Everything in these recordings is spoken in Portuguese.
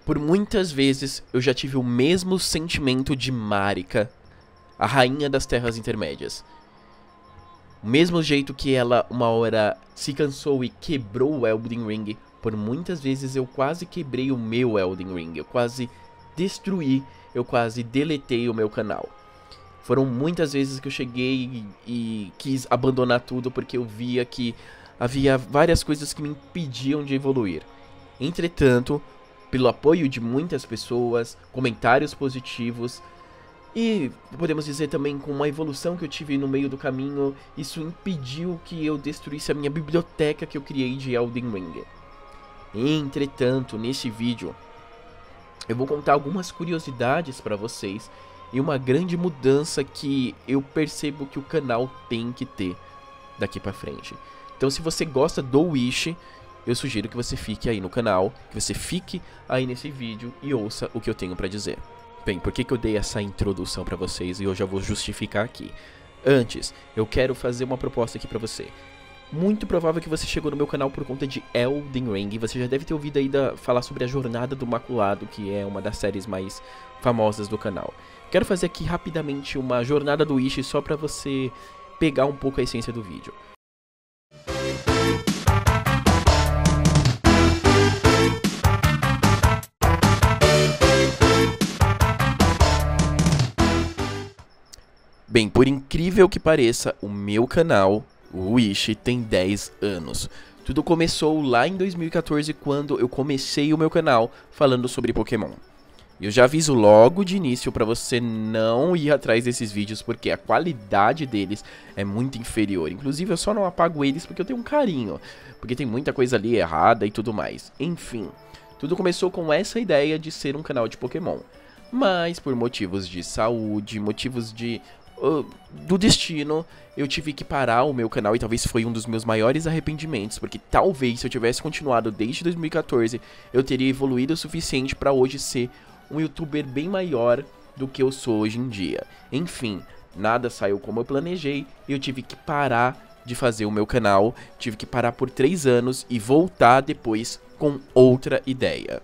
Por muitas vezes eu já tive o mesmo sentimento de Marika, a rainha das Terras Intermédias. O mesmo jeito que ela uma hora se cansou e quebrou o Elden Ring, por muitas vezes eu quase quebrei o meu Elden Ring, eu quase destruí, eu quase deletei o meu canal. Foram muitas vezes que eu cheguei e quis abandonar tudo porque eu via que havia várias coisas que me impediam de evoluir. Entretanto, pelo apoio de muitas pessoas, comentários positivos e podemos dizer também com uma evolução que eu tive no meio do caminho, isso impediu que eu destruísse a minha biblioteca que eu criei de Elden Ring. Entretanto, neste vídeo, eu vou contar algumas curiosidades para vocês e uma grande mudança que eu percebo que o canal tem que ter daqui para frente. Então, se você gosta do Wish, eu sugiro que você fique aí no canal, que você fique aí nesse vídeo e ouça o que eu tenho para dizer. Bem, por que eu dei essa introdução para vocês e eu já vou justificar aqui. Antes, eu quero fazer uma proposta aqui para você. Muito provável que você chegou no meu canal por conta de Elden Ring. Você já deve ter ouvido aí falar sobre a Jornada do Maculado, que é uma das séries mais famosas do canal. Quero fazer aqui rapidamente uma jornada do Wish só para você pegar um pouco a essência do vídeo. Bem, por incrível que pareça, o meu canal, o Wish, tem 10 anos. Tudo começou lá em 2014, quando eu comecei o meu canal falando sobre Pokémon. Eu já aviso logo de início para você não ir atrás desses vídeos, porque a qualidade deles é muito inferior. Inclusive, eu só não apago eles porque eu tenho um carinho, porque tem muita coisa ali errada e tudo mais. Enfim, tudo começou com essa ideia de ser um canal de Pokémon. Mas por motivos de saúde, motivos do destino, eu tive que parar o meu canal e talvez foi um dos meus maiores arrependimentos, porque talvez se eu tivesse continuado desde 2014, eu teria evoluído o suficiente para hoje ser um youtuber bem maior do que eu sou hoje em dia. Enfim, nada saiu como eu planejei e eu tive que parar de fazer o meu canal, tive que parar por 3 anos e voltar depois com outra ideia.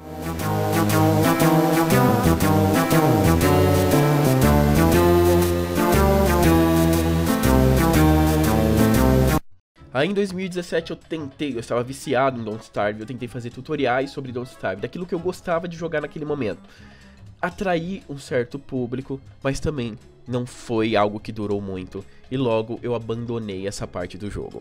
Aí em 2017 eu estava viciado em Don't Starve, eu tentei fazer tutoriais sobre Don't Starve, daquilo que eu gostava de jogar naquele momento. Atraí um certo público, mas também não foi algo que durou muito, e logo eu abandonei essa parte do jogo.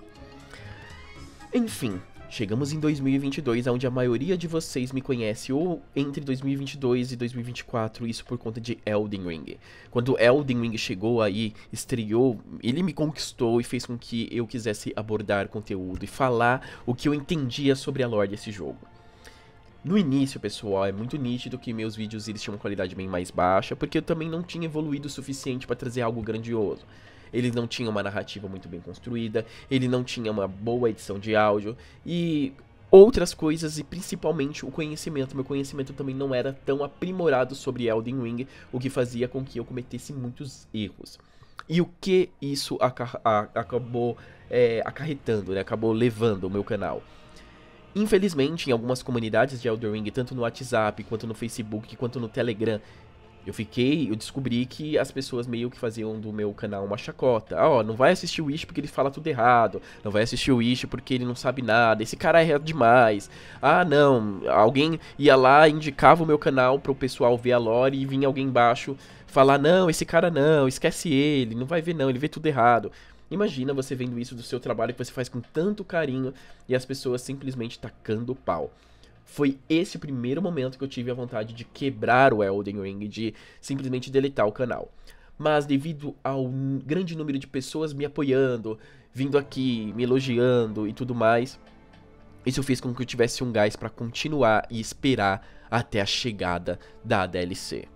Enfim, chegamos em 2022, onde a maioria de vocês me conhece ou entre 2022 e 2024, isso por conta de Elden Ring. Quando Elden Ring chegou aí, estreou, ele me conquistou e fez com que eu quisesse abordar conteúdo e falar o que eu entendia sobre a lore desse jogo. No início, pessoal, é muito nítido que meus vídeos eles tinham uma qualidade bem mais baixa, porque eu também não tinha evoluído o suficiente para trazer algo grandioso. Ele não tinha uma narrativa muito bem construída, ele não tinha uma boa edição de áudio e outras coisas, e principalmente o conhecimento. Meu conhecimento também não era tão aprimorado sobre Elden Ring, o que fazia com que eu cometesse muitos erros. E o que isso acabou acarretando, né? Acabou levando o meu canal. Infelizmente, em algumas comunidades de Elden Ring, tanto no WhatsApp, quanto no Facebook, quanto no Telegram, eu descobri que as pessoas meio que faziam do meu canal uma chacota. Ó, não vai assistir o Wish porque ele fala tudo errado. Não vai assistir o Wish porque ele não sabe nada. Esse cara é demais. Ah, não. Alguém ia lá, indicava o meu canal pro pessoal ver a lore e vinha alguém embaixo falar, não, esse cara não, esquece ele, não vai ver não, ele vê tudo errado. Imagina você vendo isso do seu trabalho que você faz com tanto carinho e as pessoas simplesmente tacando o pau. Foi esse o primeiro momento que eu tive a vontade de quebrar o Elden Ring, de simplesmente deletar o canal. Mas devido ao grande número de pessoas me apoiando, vindo aqui, me elogiando e tudo mais, isso fez com que eu tivesse um gás para continuar e esperar até a chegada da DLC.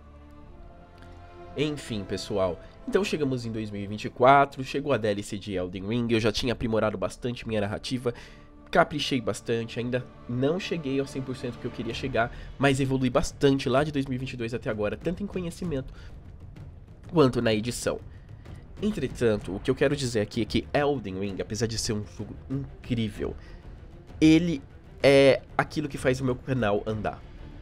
Enfim, pessoal, então chegamos em 2024, chegou a DLC de Elden Ring, eu já tinha aprimorado bastante minha narrativa, caprichei bastante, ainda não cheguei ao 100% que eu queria chegar, mas evolui bastante lá de 2022 até agora, tanto em conhecimento quanto na edição. Entretanto, o que eu quero dizer aqui é que Elden Ring, apesar de ser um jogo incrível, ele é aquilo que faz o meu canal andar.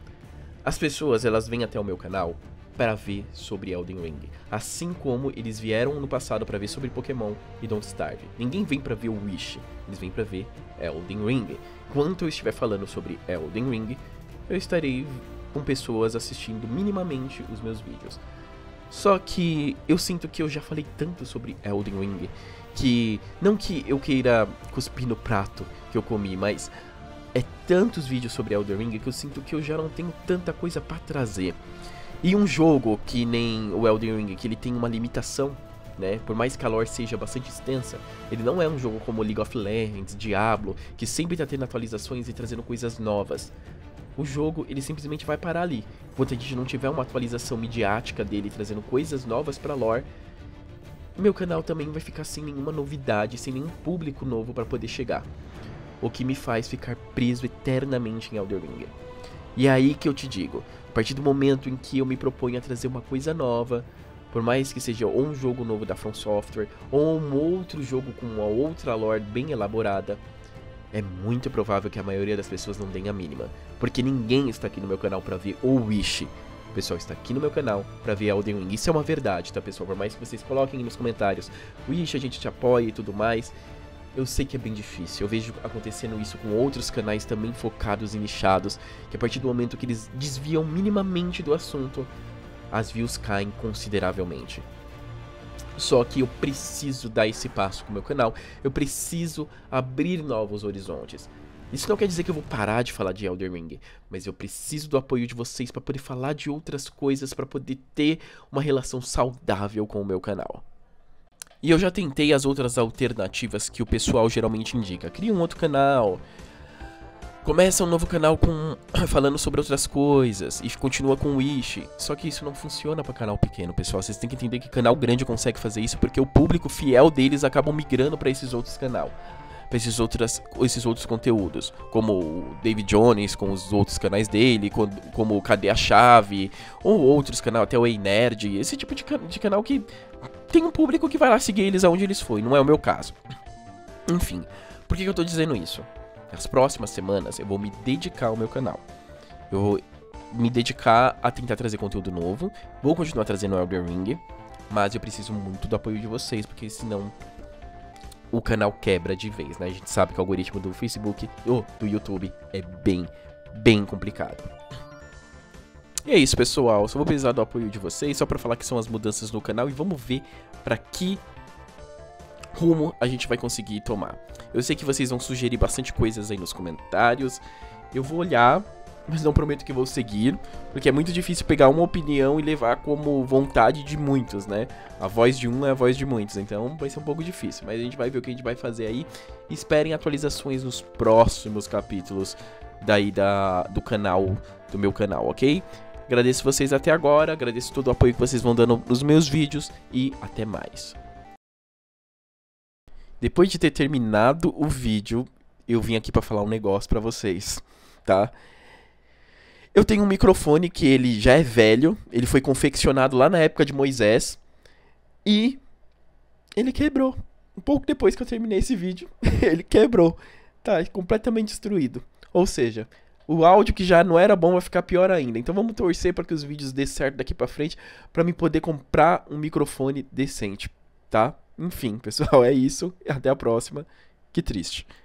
As pessoas, elas vêm até o meu canal para ver sobre Elden Ring, assim como eles vieram no passado para ver sobre Pokémon e Don't Starve. Ninguém vem para ver o Wish, eles vêm para ver Elden Ring. Enquanto eu estiver falando sobre Elden Ring, eu estarei com pessoas assistindo minimamente os meus vídeos. Só que eu sinto que eu já falei tanto sobre Elden Ring, que não que eu queira cuspir no prato que eu comi, mas é tantos vídeos sobre Elden Ring que eu sinto que eu já não tenho tanta coisa pra trazer. E um jogo que nem o Elden Ring, que ele tem uma limitação, né? Por mais que a lore seja bastante extensa, ele não é um jogo como League of Legends, Diablo, que sempre tá tendo atualizações e trazendo coisas novas. O jogo, ele simplesmente vai parar ali. Enquanto a gente não tiver uma atualização midiática dele, trazendo coisas novas pra lore, meu canal também vai ficar sem nenhuma novidade, sem nenhum público novo pra poder chegar. O que me faz ficar preso eternamente em Elden Ring. E é aí que eu te digo, a partir do momento em que eu me proponho a trazer uma coisa nova, por mais que seja ou um jogo novo da From Software, ou um outro jogo com uma outra lore bem elaborada, é muito provável que a maioria das pessoas não deem a mínima. Porque ninguém está aqui no meu canal pra ver o Wish. O pessoal está aqui no meu canal pra ver Elden Ring. Isso é uma verdade, tá, pessoal? Por mais que vocês coloquem nos comentários Wish, a gente te apoia e tudo mais, eu sei que é bem difícil. Eu vejo acontecendo isso com outros canais também focados e nichados, que a partir do momento que eles desviam minimamente do assunto, as views caem consideravelmente. Só que eu preciso dar esse passo com o meu canal, eu preciso abrir novos horizontes. Isso não quer dizer que eu vou parar de falar de Elden Ring, mas eu preciso do apoio de vocês para poder falar de outras coisas, para poder ter uma relação saudável com o meu canal. E eu já tentei as outras alternativas que o pessoal geralmente indica. Cria um outro canal, começa um novo canal falando sobre outras coisas e continua com o Wish. Só que isso não funciona para canal pequeno, pessoal. Vocês têm que entender que canal grande consegue fazer isso porque o público fiel deles acabam migrando para esses outros canais, para esses outros conteúdos, como o David Jones com os outros canais dele, como o Cadê a Chave, ou outros canais, até o Ei Nerd, esse tipo de canal que tem um público que vai lá seguir eles aonde eles forem, não é o meu caso. Enfim, por que eu tô dizendo isso? Nas próximas semanas eu vou me dedicar ao meu canal. Eu vou me dedicar a tentar trazer conteúdo novo, vou continuar trazendo Elden Ring, mas eu preciso muito do apoio de vocês, porque senão o canal quebra de vez, né? A gente sabe que o algoritmo do Facebook ou do YouTube é bem complicado. E é isso, pessoal. Só vou precisar do apoio de vocês, só pra falar que são as mudanças no canal e vamos ver pra que rumo a gente vai conseguir tomar. Eu sei que vocês vão sugerir bastante coisas aí nos comentários. Eu vou olhar, mas não prometo que vou seguir, porque é muito difícil pegar uma opinião e levar como vontade de muitos, né? A voz de um é a voz de muitos, então vai ser um pouco difícil, mas a gente vai ver o que a gente vai fazer aí. Esperem atualizações nos próximos capítulos daí do canal, do meu canal, ok? Agradeço vocês até agora, agradeço todo o apoio que vocês vão dando nos meus vídeos e até mais. Depois de ter terminado o vídeo, eu vim aqui pra falar um negócio pra vocês, tá? Eu tenho um microfone que ele já é velho, ele foi confeccionado lá na época de Moisés e ele quebrou. Um pouco depois que eu terminei esse vídeo, ele quebrou, tá completamente destruído. Ou seja, o áudio que já não era bom vai ficar pior ainda. Então vamos torcer para que os vídeos dê certo daqui pra frente, pra mim poder comprar um microfone decente, tá? Enfim, pessoal, é isso. Até a próxima. Que triste.